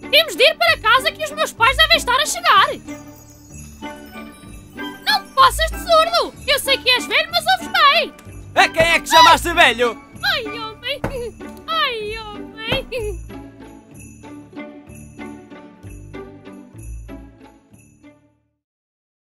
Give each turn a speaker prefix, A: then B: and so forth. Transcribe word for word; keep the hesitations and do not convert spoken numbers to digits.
A: Temos de ir para casa que os meus pais devem estar a chegar. Não te passas de surdo! Eu sei que és velho, mas ouves bem!
B: A quem é que chamaste velho?
A: Ai,